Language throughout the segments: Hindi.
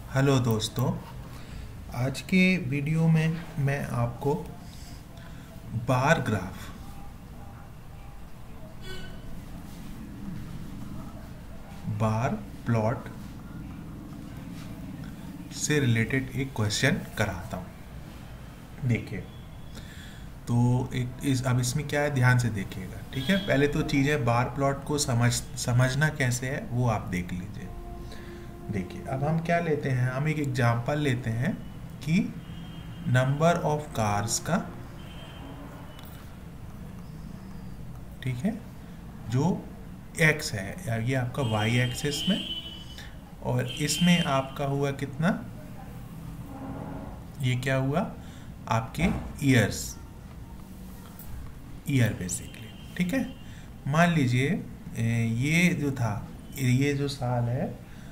हेलो दोस्तों, आज के वीडियो में मैं आपको बार ग्राफ बार प्लॉट से रिलेटेड एक क्वेश्चन कराता हूँ। देखिए, तो अब इसमें क्या है, ध्यान से देखिएगा। ठीक है, पहले तो चीज़ें बार प्लॉट को समझना कैसे है वो आप देख लीजिए। देखिए, अब हम क्या लेते हैं, हम एक एग्जांपल लेते हैं कि नंबर ऑफ कार्स का, ठीक है, जो x है, या ये आपका y एक्सिस में, और इसमें आपका हुआ कितना, ये क्या हुआ आपके ईयर बेसिकली। ठीक है, मान लीजिए ये जो था, ये जो साल है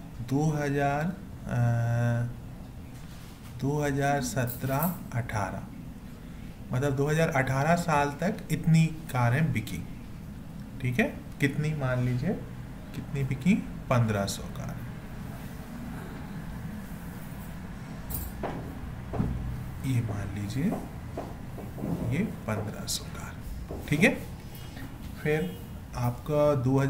2017-18, मतलब 2018 साल तक इतनी कारें बिकी। ठीक है, कितनी, मान लीजिए कितनी बिकी, 1500 कार। ये मान लीजिए ये 1500 कार। ठीक है, फिर आपका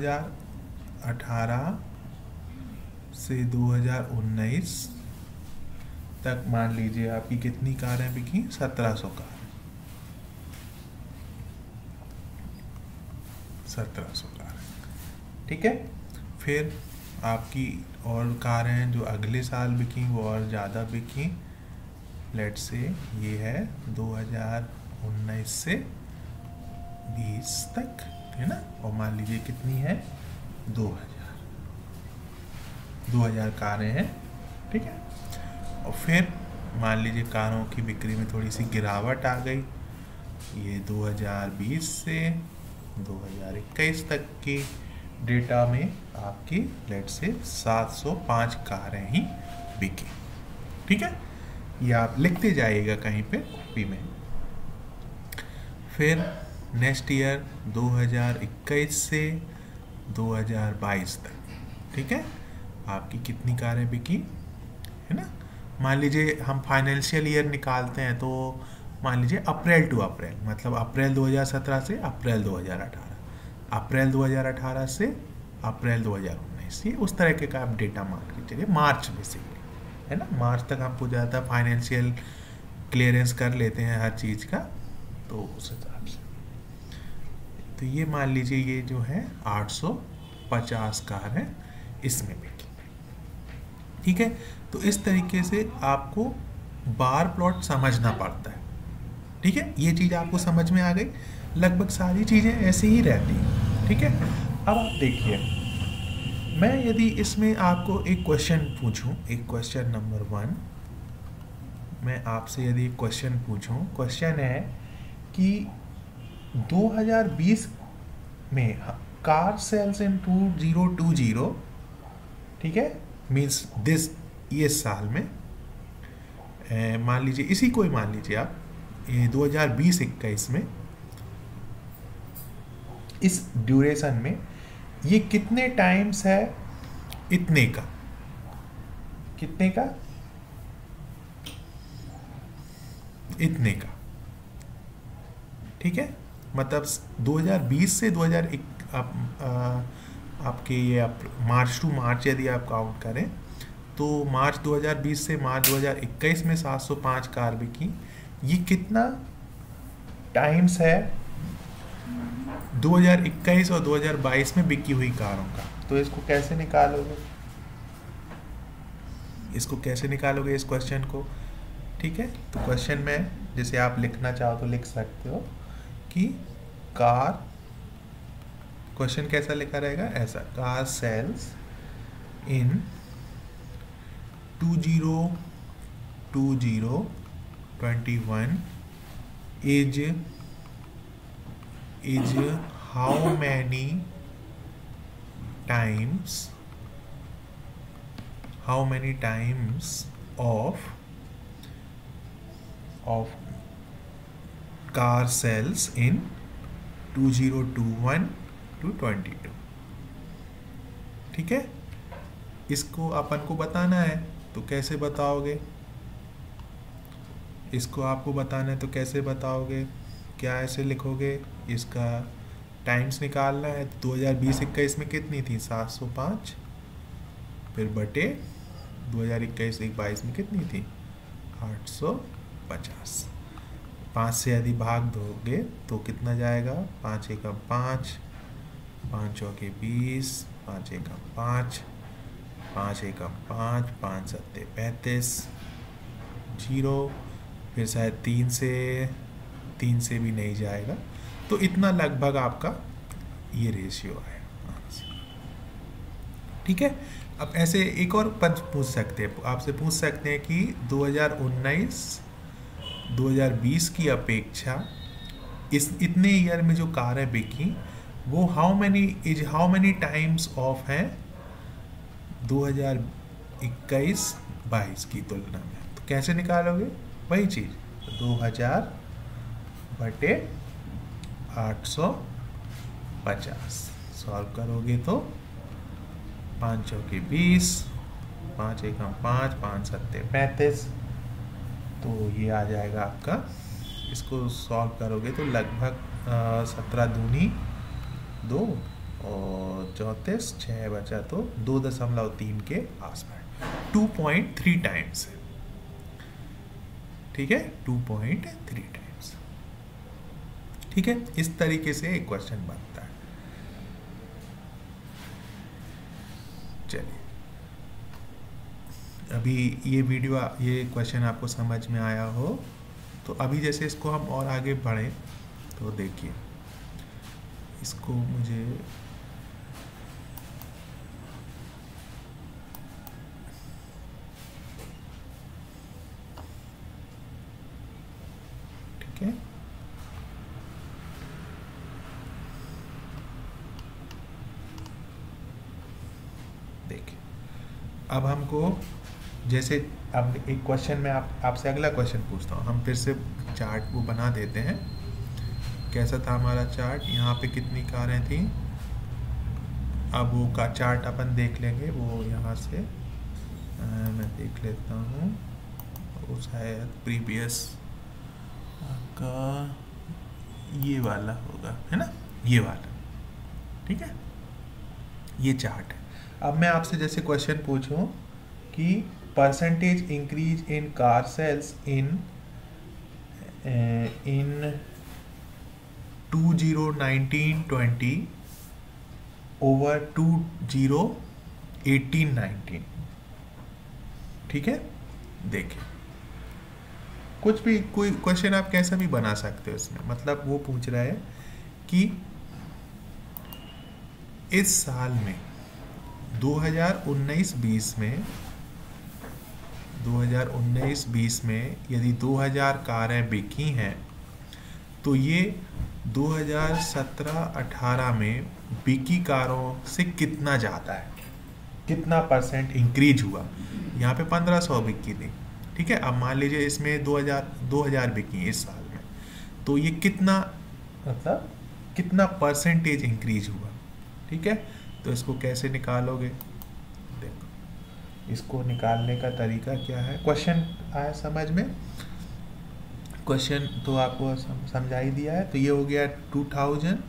2018 से 2019 तक मान लीजिए आपकी कितनी कारें बिकी, 1700 कार। 1700 कार। ठीक है, फिर आपकी और कारें जो अगले साल बिकी वो और ज़्यादा बिकी। लेट से ये है 2019 से 20 तक, है ना, और मान लीजिए कितनी है, 2000 कारें हैं। ठीक है, और फिर मान लीजिए कारों की बिक्री में थोड़ी सी गिरावट आ गई, ये 2020 से 2021 तक की डेटा में आपकी लेट से 705 कारें ही बिकी। ठीक है, ये आप लिखते जाइएगा कहीं पे कॉपी में। फिर नेक्स्ट ईयर 2021 से 2022 तक, ठीक है, आपकी कितनी कारें बिकी, है ना। मान लीजिए हम फाइनेंशियल ईयर निकालते हैं, तो मान लीजिए अप्रैल टू अप्रैल, मतलब अप्रैल 2017 से अप्रैल 2018, अप्रैल 2018 से अप्रैल 2019, ये उस तरह के का आप डेटा मान के चलिए। मार्च बेसिकली, है ना, मार्च तक हमको ज़्यादा फाइनेंशियल क्लियरेंस कर लेते हैं हर चीज़ का, तो उस हिसाब से। तो ये मान लीजिए ये जो है 850 कार है इसमें भी। ठीक है, तो इस तरीके से आपको बार प्लॉट समझना पड़ता है। ठीक है, ये चीज़ आपको समझ में आ गई। लगभग सारी चीज़ें ऐसी ही रहती हैं। ठीक है, अब आप देखिए, मैं यदि इसमें आपको एक क्वेश्चन पूछूं, एक क्वेश्चन नंबर 1, मैं आपसे यदि एक क्वेश्चन पूछूं, क्वेश्चन है कि 2020 में कार सेल्स इन 2020, ठीक है, मीन्स दिस, ये साल में, मान लीजिए इसी को ही मान लीजिए आप, 2020-21 में, इस ड्यूरेशन में ये कितने टाइम्स है इतने का, कितने का, इतने का। ठीक है, मतलब 2020 से 2001 आपके ये मार्च टू मार्च यदि आप काउंट करें, तो मार्च 2020 से मार्च 2021 में 705 कार बिकी। ये कितना टाइम्स है 2021 और 2022 में बिकी हुई कारों का। तो इसको कैसे निकालोगे, इसको कैसे निकालोगे इस क्वेश्चन को। ठीक है, तो क्वेश्चन में जैसे आप लिखना चाहो तो लिख सकते हो कि कार, क्वेश्चन कैसा लिखा रहेगा, ऐसा, car sales in 2021 is how many times of car cells in 2021 to 22। ठीक है, इसको अपन को बताना है, तो कैसे बताओगे? इसको आपको बताना है तो कैसे बताओगे? क्या ऐसे लिखोगे? इसका टाइम्स निकालना है तो 2020-21 में कितनी थी? 705, फिर बटे 2021-22 में कितनी थी? 850। 5 से यदि भाग दोगे तो कितना जाएगा? 5 एकम 5, 5 चौके 20, 5 एकम 5, 5 एकम 5, 5 सत्ते 35, 0। फिर शायद 3 से भी नहीं जाएगा। तो इतना लगभग आपका ये रेशियो है। ठीक है। अब ऐसे एक और पंच पूछ सकते हैं, आपसे पूछ सकते हैं कि 2019-2020 की अपेक्षा इस इतने ईयर में जो कारें बिकी वो हाउ मेनी टाइम्स ऑफ हैं 2021-22 की तुलना में। तो कैसे निकालोगे? वही चीज़ 2000 बटे 850 सॉल्व करोगे तो 5 चौके 20, 5 एकम 5, 5 सत्ते 35। तो ये आ जाएगा आपका, इसको सॉल्व करोगे तो लगभग 17 दूनी 2 और 34, 6 बचा तो 2.3 के आसपास, 2.3 टाइम्स है। ठीक है, 2.3 टाइम्स। ठीक है, इस तरीके से एक क्वेश्चन बनता है। चलिए, अभी ये क्वेश्चन आपको समझ में आया हो तो अभी जैसे इसको हम और आगे बढ़ें तो देखिए, इसको मुझे ठीक है, देखिए अब हमको जैसे अब एक क्वेश्चन में आपसे अगला क्वेश्चन पूछता हूँ। हम फिर से चार्ट वो बना देते हैं। कैसा था हमारा चार्ट? यहाँ पे कितनी कारें थी? अब वो का चार्ट अपन देख लेंगे, वो यहाँ से मैं देख लेता हूँ। वो शायद प्रीवियस का ये वाला होगा, है ना, ये वाला। ठीक है, ये चार्ट है। अब मैं आपसे जैसे क्वेश्चन पूछूं कि percentage increase in car sales in 2019-20 over 2018-19। ठीक है, देखिए कुछ भी कोई क्वेश्चन आप कैसा भी बना सकते हो इसमें। मतलब वो पूछ रहा है कि इस साल में 2019-20 में यदि 2000 कारें बिकी हैं तो ये 2017-18 में बिकी कारों से कितना ज़्यादा है, कितना परसेंट इंक्रीज हुआ। यहाँ पे 1500 बिकी थी। ठीक है, अब मान लीजिए इसमें 2000 बिकी इस साल में, तो ये कितना, मतलब कितना परसेंटेज इंक्रीज हुआ। ठीक है, तो इसको कैसे निकालोगे? देखो, इसको निकालने का तरीका क्या है। क्वेश्चन आया समझ में? क्वेश्चन तो आपको समझा ही दिया है। तो ये हो गया 2000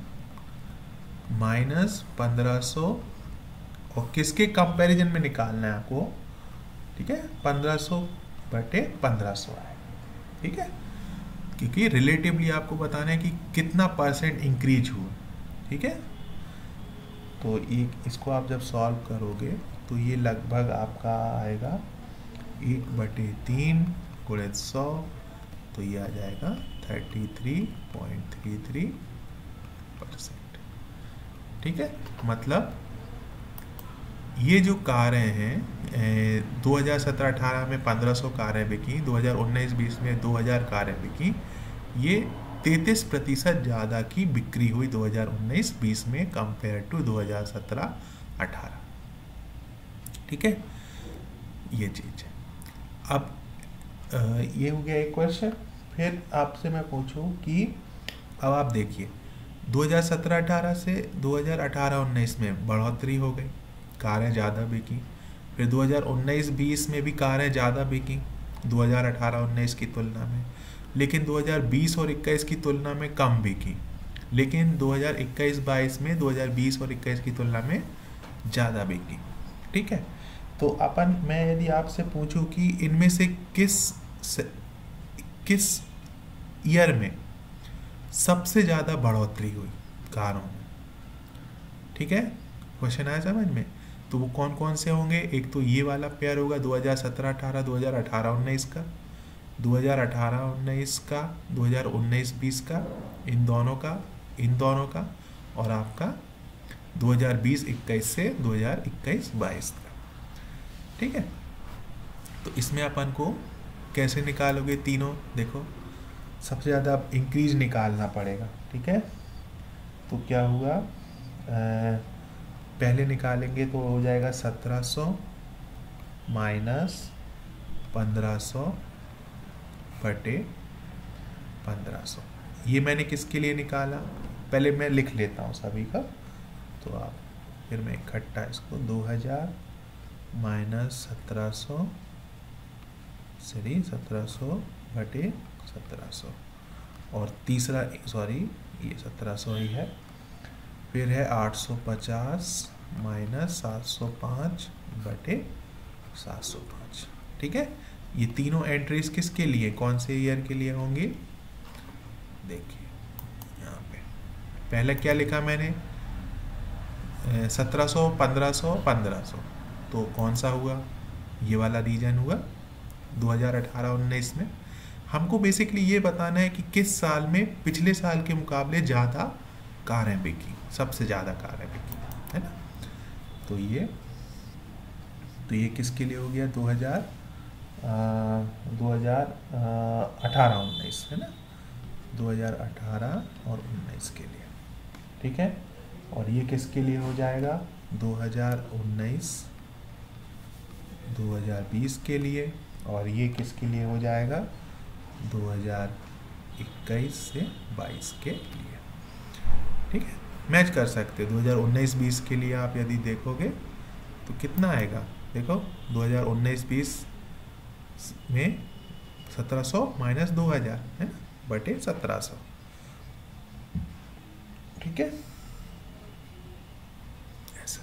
माइनस 1500 और किसके कंपैरिजन में निकालना है आपको? ठीक है, 1500 बटे 1500 है। ठीक है, क्योंकि रिलेटिवली आपको बताना है कि कितना परसेंट इंक्रीज हुआ। ठीक है, तो इसको आप जब सॉल्व करोगे तो ये लगभग आपका आएगा 1/3 गुणित 100, तो ये आ जाएगा 33.33%। ठीक है, मतलब ये जो कारें हैं 2017-18 में 1500 कारें बिकी, 2019-20 में 2000 कारें बिकी, ये 33% ज़्यादा की बिक्री हुई 2019-20 में कंपेयर टू 2017-18। ठीक है, ये चीज़ है। अब ये हो गया एक क्वेश्चन। फिर आपसे मैं पूछूं कि अब आप देखिए 2017-18 से 2018-19 में बढ़ोतरी हो गई, कारें ज़्यादा बिकी। फिर 2019-20 में भी कारें ज़्यादा बिकी 2018-19 की तुलना में, लेकिन 2020 और 21 की तुलना में कम बिकी, लेकिन 2021-22 में 2020 और 21 की तुलना में ज़्यादा बिकी। ठीक है, तो मैं यदि आपसे पूछूं कि इनमें से किस ईयर में सबसे ज़्यादा बढ़ोतरी हुई कारों में, ठीक है, क्वेश्चन आया समझ में, तो वो कौन कौन से होंगे? एक तो ये वाला पेयर होगा 2017-18, 2018-19 का, 2018-19 का, 2019-20 का, इन दोनों का, और आपका 2020-21 से 2021-22 का। ठीक है, तो इसमें अपन को कैसे निकालोगे तीनों? देखो, सबसे ज़्यादा अब इंक्रीज निकालना पड़ेगा। ठीक है, तो क्या हुआ, पहले निकालेंगे तो हो जाएगा 1700 माइनस 1500 बटे 1500। ये मैंने किसके लिए निकाला, पहले मैं लिख लेता हूँ सभी का, तो आप फिर मैं इकट्ठा इसको 2000 माइनस 1700 बटे 1700, और तीसरा ये 1700 ही है, फिर है 850 माइनस 705 बटे 705। ठीक है, ये तीनों एंट्रीज किसके लिए, कौन से ईयर के लिए होंगी? देखिए यहाँ पे पहले क्या लिखा मैंने, 1700, 1500, 1500, तो कौन सा हुआ? ये वाला रीजन हुआ 2018-19 में। हमको बेसिकली ये बताना है कि किस साल में पिछले साल के मुकाबले ज़्यादा कारें बिकी, सबसे ज़्यादा कारें बिकी, है ना। तो ये किसके लिए हो गया, 2018-19, है ना, 2018 और 19 के लिए। ठीक है, और ये किसके लिए हो जाएगा, 2019-2020 के लिए, और ये किसके लिए हो जाएगा, 2021 से 22 के लिए। ठीक है, मैच कर सकते हो। 2019-20 के लिए आप यदि देखोगे तो कितना आएगा, देखो 2019-20 में 1700 माइनस 2000, है ना, बटे 1700। ठीक है, ऐसा।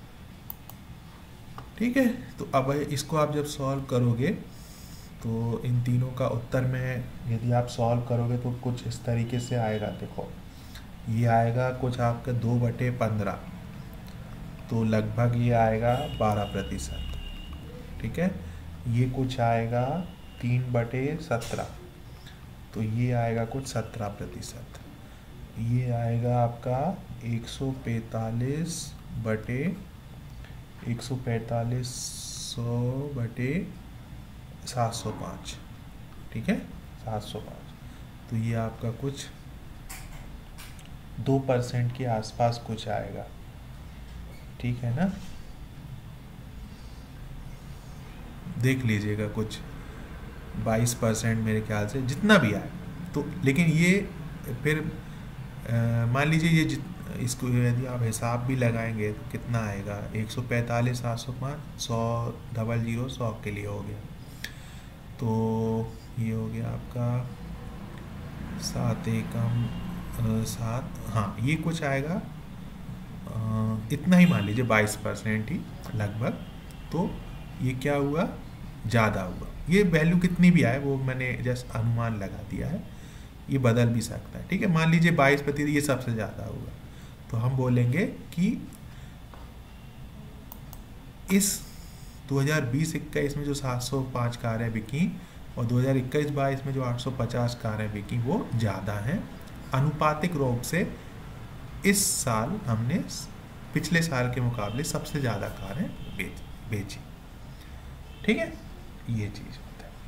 ठीक है, तो अब इसको आप जब सॉल्व करोगे तो इन तीनों का उत्तर में यदि आप सॉल्व करोगे तो कुछ इस तरीके से आएगा। देखो, ये आएगा कुछ आपका 2/15, तो लगभग ये आएगा 12%। ठीक है, ये कुछ आएगा 3/17, तो ये आएगा कुछ 17%। ये आएगा आपका 145/705। ठीक है, 705, तो ये आपका कुछ 2% के आसपास कुछ आएगा। ठीक है ना, देख लीजिएगा, कुछ 22% मेरे ख्याल से, जितना भी आए तो। लेकिन ये फिर मान लीजिए ये इसको यदि आप हिसाब भी लगाएंगे तो कितना आएगा, 145 705, 100 00 100 के लिए हो गया, तो ये हो गया आपका 7 एकम 7, हाँ ये कुछ आएगा इतना ही, मान लीजिए 22% ही लगभग। तो ये क्या हुआ, ज़्यादा हुआ। ये वैल्यू कितनी भी आए वो मैंने जस्ट अनुमान लगा दिया है, ये बदल भी सकता है। ठीक है, मान लीजिए 22% ये सबसे ज़्यादा हुआ, तो हम बोलेंगे कि इस 2020-21 में जो 705 कारें बिकी और 2021-22 में जो 850 कारें बिकी वो ज़्यादा हैं। अनुपातिक रूप से इस साल हमने पिछले साल के मुकाबले सबसे ज़्यादा कारें बेची। ठीक है, ये चीज़ होता है।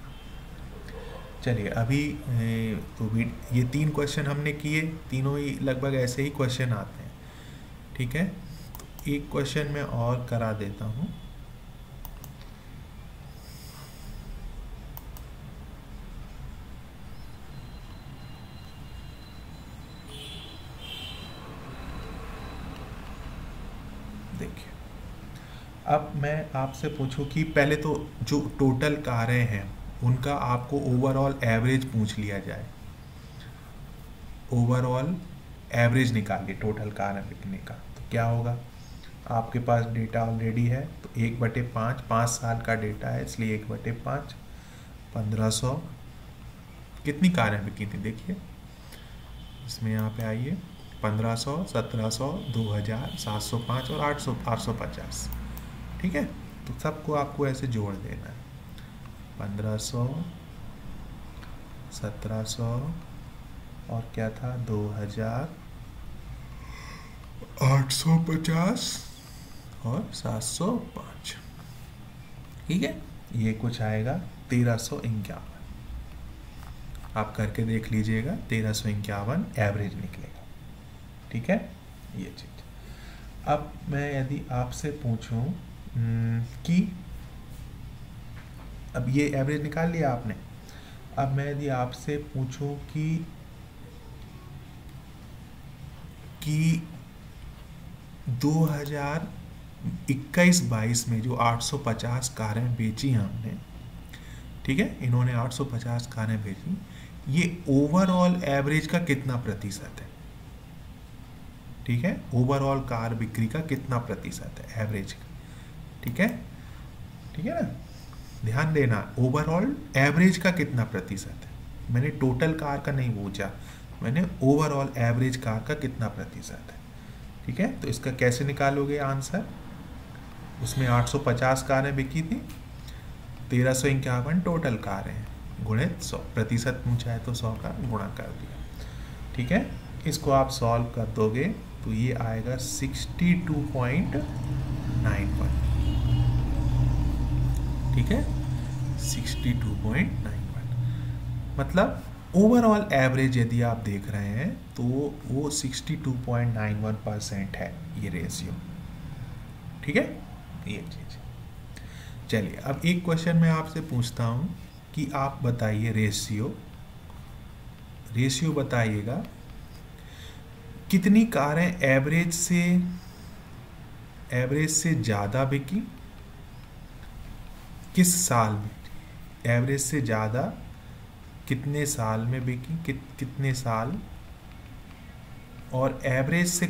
चलिए, अभी तो ये 3 क्वेश्चन हमने किए, तीनों ही लगभग ऐसे ही क्वेश्चन आते हैं। ठीक है, तो एक क्वेश्चन मैं और करा देता हूँ। देखिए, अब मैं आपसे पूछूं कि पहले तो जो टोटल कारें हैं उनका आपको ओवरऑल एवरेज पूछ लिया जाए, ओवरऑल एवरेज निकालिए टोटल कार बिकने का, तो क्या होगा? आपके पास डेटा ऑलरेडी है, तो 1/5, 5 साल का डेटा है इसलिए 1/5, 1500। कितनी कारें बिकी थी देखिए, इसमें यहाँ पे आइए, 1500, 1700, 2000, 705 और 850। ठीक है, तो सबको आपको ऐसे जोड़ देना है, 1500, 1700 और क्या था 2000, 850 और 705। ठीक है, ये कुछ आएगा 1351। आप करके देख लीजिएगा, 1351 एवरेज निकलेगा। ठीक है, ये चीज। अब मैं यदि आपसे पूछूं कि अब ये एवरेज निकाल लिया आपने, अब मैं यदि आपसे पूछूं कि 2021-22 में जो 850 कारें बेची हमने, ठीक है, इन्होंने 850 कारें बेची, ये ओवरऑल एवरेज का कितना प्रतिशत है? ठीक है, ओवरऑल कार बिक्री का कितना प्रतिशत है एवरेज का? ठीक है, ठीक है ना, ध्यान देना, ओवरऑल एवरेज का कितना प्रतिशत है। मैंने टोटल कार का नहीं पूछा, मैंने ओवरऑल एवरेज कार का कितना प्रतिशत है। ठीक है, तो इसका कैसे निकालोगे आंसर? उसमें 850 कारें बिकी थी, 1351 टोटल कारें हैं, गुणित 100, प्रतिशत पूछा है तो 100 का गुणा कर दिया। ठीक है, इसको आप सॉल्व कर दोगे तो ये आएगा 62.91। ठीक है, 62.91, मतलब ओवरऑल एवरेज यदि आप देख रहे हैं तो वो 62.91% है ये रेशियो। ठीक है, ये चीज। चलिए, अब एक क्वेश्चन मैं आपसे पूछता हूं कि आप बताइए रेशियो बताइएगा, कितनी कारें एवरेज से ज़्यादा बिकी किस साल में? एवरेज से ज़्यादा कितने साल में बिकी, कितने साल, और एवरेज से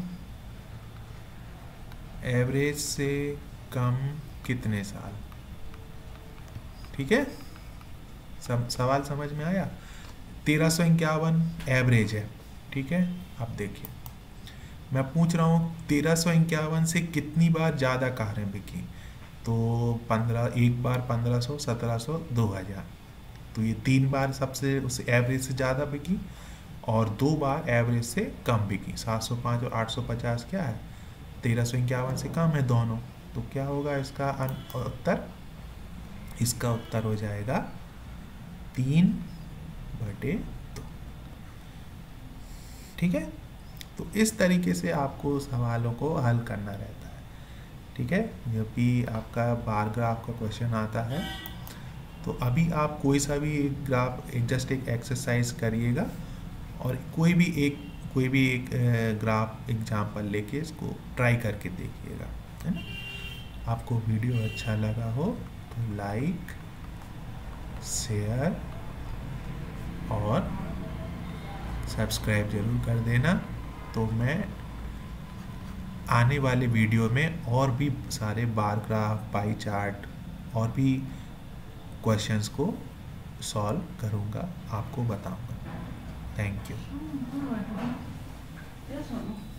कम कितने साल। ठीक है, सब सवाल समझ में आया? 1351 एवरेज है। ठीक है, अब देखिए मैं पूछ रहा हूँ 1351 से कितनी बार ज़्यादा कारें बिकी, तो 15, एक बार 1500, 1700, 2000, तो ये 3 बार सबसे उस एवरेज से ज़्यादा बिकी और 2 बार एवरेज से कम बिकी। 705 और 850 क्या है? 1351 से कम है दोनों, तो क्या होगा इसका उत्तर? इसका उत्तर हो जाएगा 3/2। ठीक है, तो इस तरीके से आपको सवालों को हल करना रहता है। ठीक है, जब भी आपका बार ग्राफ का क्वेश्चन आता है तो अभी आप कोई सा भी एक ग्राफ, जस्ट एक एक्सरसाइज करिएगा और कोई भी एक ग्राफ एग्जाम्पल लेके इसको ट्राई करके देखिएगा, है ना। आपको वीडियो अच्छा लगा हो तो लाइक, शेयर और सब्सक्राइब जरूर कर देना, तो मैं आने वाले वीडियो में और भी सारे बार ग्राफ, पाई चार्ट और भी क्वेश्चंस को सॉल्व करूँगा, आपको बताऊँगा। Thank you.